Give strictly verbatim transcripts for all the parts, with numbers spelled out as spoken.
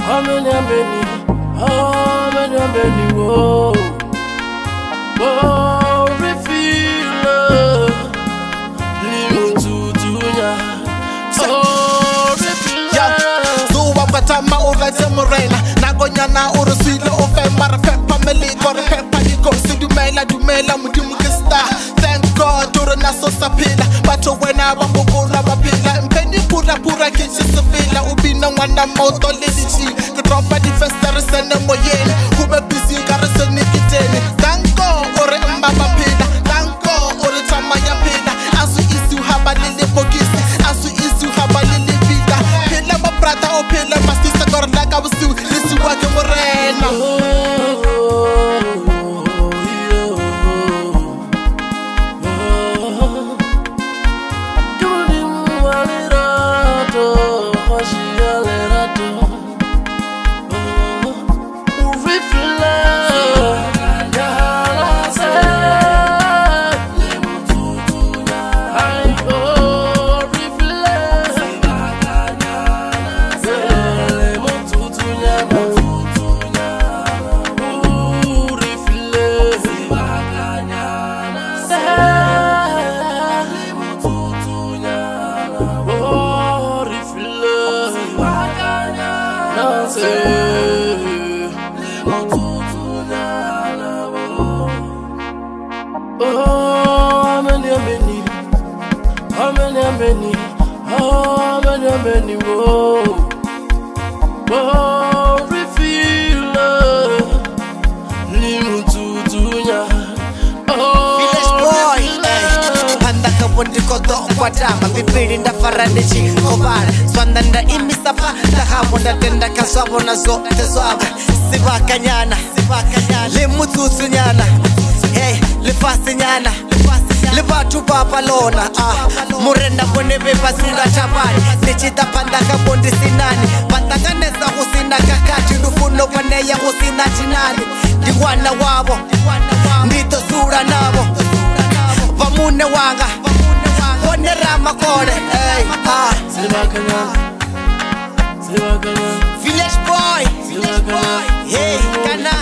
How many, how many, how many, how many, whoa, whoa, refill love, live to dunya, oh, refill love. So I'm gonna my old like Morena, Nagoya na or sweet of a marapeppa, Melico, Peppa, Nico, Sidumela, Dumela, Mudimukista. Thank God, Dorana Sosapila, but when I want to go Lapila, and Penny Pura Pura Kitchen Savila, Ubina, one moto lady, the drop by the festers and the Moyen, who be busy garrison Nikitani. Thank God, or a Mama Pina, thank God, or a Tamaya Pina, as we is to have a little Pogis, as we is to have a little Vida, Pilla Brata or Pilla, my sister got like I was doing, this is what you were. Oh, how many, how many, how many, how many, how many, how many, whoa, whoa, refill love, live to dunya, oh, Village boy, eh, Panda Kabundi Koto, Quatama, Pipid in the Faradichi, Kovar, Swandanda Imisafa, the Habunda Tenda Kasabona Zo, the Swab, Sivakanyana, Sivakanyana, Limutu Sunyana, hey, Lifasinyana, Livatu Papalona, ah, Murenda Bonebe Basura Chabani, Nichita Panda Kabundi Sinani, Pantaganesa Husina Kakati, Lufuno Paneya Husina Chinani, Diwana Wabo, Nito Sura Nabo, Vamune Wanga, Ponerama Kore, hey, ah, Village boy, Village boy, hey, Kana,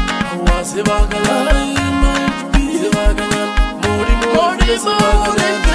Kana, Sibagala, Sibagala, Mori Mori, Sibagala.